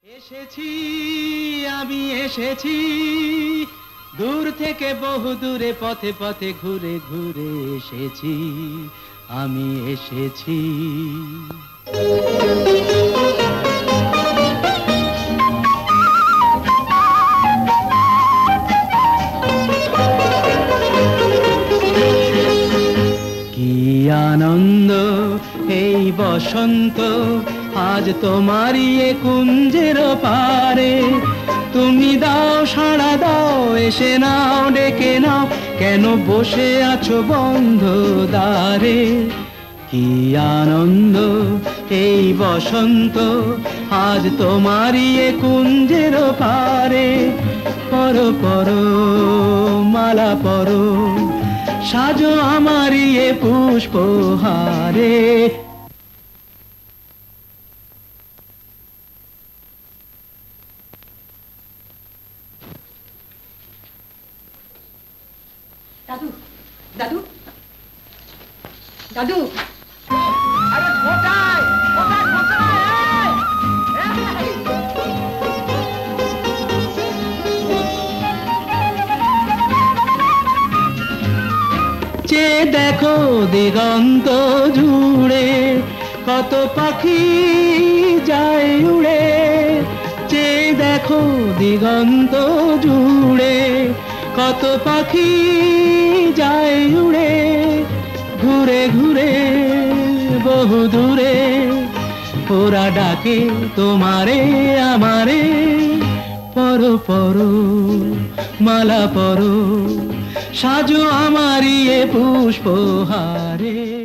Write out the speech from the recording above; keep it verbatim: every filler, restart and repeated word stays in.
এসেছি আমি এসেছি দূর থেকে বহু দূরে পথে পথে ঘুরে ঘুরে এসেছি আমি এসেছি কি আনন্দ এই বসন্ত আজ তোমারই এ কুঞ্জের পারে তুমি দাও সাড়া দাও এসে নাও ডেকে নাও কেন বসে আছো বন্ধ দ্বারে কি আনন্দ এই বসন্ত আজ তোমারই এ কুঞ্জের পারে পরো পরো মালা পরো সাজো আমারই এ পুষ্পহারে দাদু দাদু দাদু আরে কোথায় কোথায় কোথায় চে দেখো দিগন্ত জুড়ে কত পাখি যায় উড়ে চে দেখো দিগন্ত জুড়ে কত পাখি যায় উড়ে ঘুরে ঘুরে বহু দূরে ওরা ডাকে তোমারে আমারে পরো পরো মালা পরো সাজো আমারই এ পুষ্পহারে।